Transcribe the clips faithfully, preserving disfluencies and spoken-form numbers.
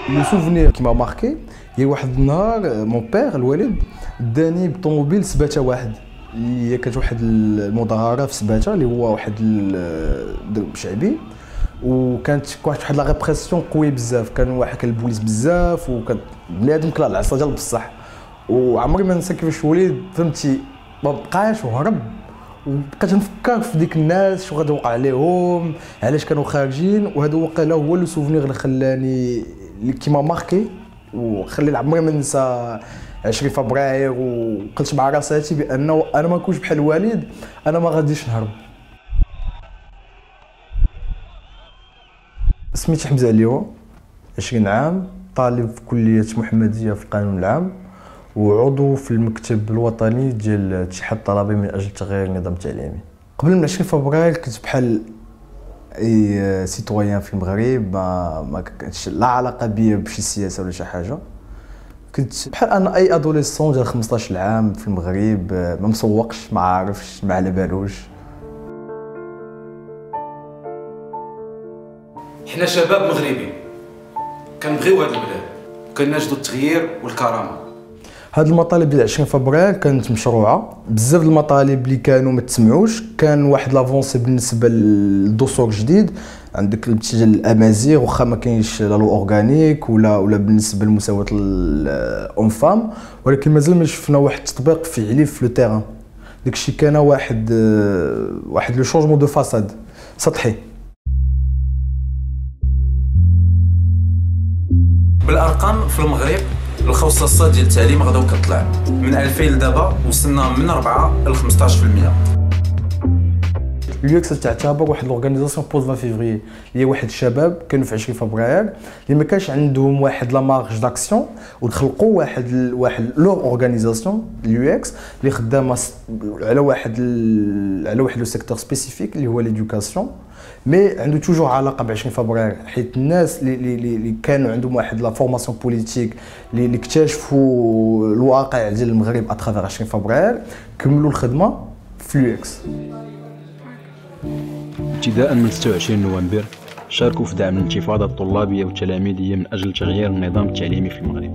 لو سوفونير كي ما ماركي هي واحد النهار مون بير الوالد داني بطوموبيل سباته واحد، هي كانت واحد المظاهره في سباته اللي هو واحد الدرب شعبي، وكانت واحد لا ريبريسيون قويه بزاف، كان واحد كان البوليس بزاف وكان بنادم كلا العصا ديال بصح. وعمري ما ننسى كيفاش وليد فهمتي ما بقاش وهرب، وبقيت نفكر في ديك الناس شنو غادي يوقع عليهم، علاش كانوا خارجين، وهذا وقيلا هو لو سوفونير اللي خلاني اللي كيما ماركي وخلي عمري ما ننسى عشرين فبراير. وقلت مع راساتي بانه انا ما نكونش بحال الوالد، انا ما غاديش نهرب. سميتي حمزه عليو، عشرين عام، طالب في كليه محمديه في القانون العام، وعضو في المكتب الوطني ديال الاتحاد الطلبي من اجل تغيير النظام التعليمي. قبل من عشرين فبراير كنت بحال اي سيتويان في المغرب، ما ما كانتش لا علاقه بيا بشي سياسه ولا شي حاجه. كنت بحال انا اي ادوليسون ديال خمسطاش عام في المغرب، ما مسوقش ما عارفش ما على بالوش. حنا شباب مغربي كنبغيو هاد البلاد وكناجدوا التغيير والكرامه. هاد المطالب ديال عشرين فبراير كانت مشروعه، بزاف د المطالب اللي كانوا ما تسمعوش، كان واحد لافونسي بالنسبه للدستور الجديد، عندك الاتجاه الامازيغ واخا ما كاينش لا لو اورغانيك ولا ولا بالنسبه لمساواه الاون فام، ولكن مازال ما شفنا واحد التطبيق فعلي في لو تيران. داكشي كان واحد واحد لو شونجمون دو فاساد سطحي. بالارقام في المغرب الخصاصات ديال التعليم غداو كطلع من ألفين لدابا، وصلنا من أربعة ل خمسطاش بالمية. اليو اكس تعتبر واحد لورغانيزاسيون بوست عشرين فيفري، اللي هي واحد الشباب كانوا في عشرين فبراير اللي ما كانش عندهم واحد لا مارج داكسيون، وتخلقوا واحد ال... واحد لور اورغانيزاسيون اليو اكس اللي خدامه على واحد ال... على واحد لو سيكتور سبيسيفيك اللي هو ليدوكاسيون، مي عنده توجور علاقه ب عشرين فبراير، حيت الناس اللي اللي كانوا عندهم واحد لا فورماسيون بوليتيك اللي اكتشفوا الواقع ديال المغرب اترافير عشرين فبراير كملوا الخدمه في اليو اكس. ابتداء من ستة وعشرين نوفمبر شاركوا في دعم الانتفاضة الطلابية والتلاميذية من أجل تغيير النظام التعليمي في المغرب.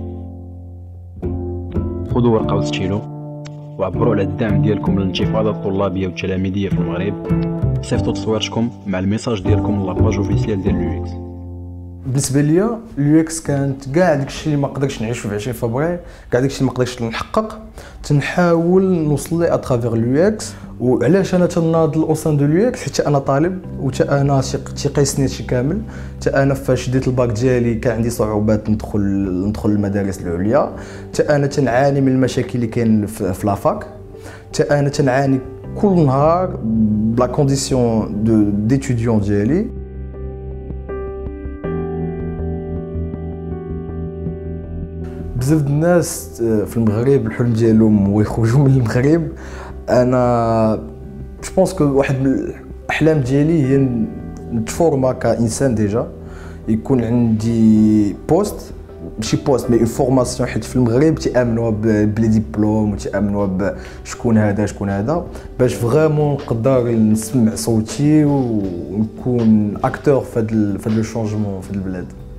خذوا ورقة وستيلو وعبروا على الدعم ديالكم للانتفاضة الطلابية والتلاميذية في المغرب، صيفطوا تصويرتكم مع الميساج ديالكم لاباج اوفيسيال ديال اليو اكس. بالنسبه ليا اليو اكس كانت كاع داكشي اللي ما قدرتش نعيشو في عشرين فبراير، كاع داكشي اللي ما قدرتش نحقق تنحاول نوصل ليه اترافير اليو اكس. وعلاش انا تناضل اوسان دو اليو اكس؟ حيت انا طالب، وتا انا تيقيسني هادشي كامل، تا انا فاش ديت الباك ديالي كان عندي صعوبات ندخل ندخل المدارس العليا، تا انا تنعاني من المشاكل اللي كاين في لافاك، تا انا تنعاني كل نهار بلا كونديسيون دو ديتوديون ديالي. بزاف د الناس في المغرب الحلم ديالهم هو يخرجوا من المغرب. انا جو بونس كو واحد من الاحلام ديالي هي نتفورما كانسان ديجا، يكون عندي بوست، ماشي بوست مي اون فورماسيون، حيت في المغرب تيامنوا بلي ديبلوم وتيامنوا بشكون هذا شكون هذا، باش فريمون نقدر نسمع صوتي ونكون اكتور في هذا في هذا لو شونجمون في البلاد.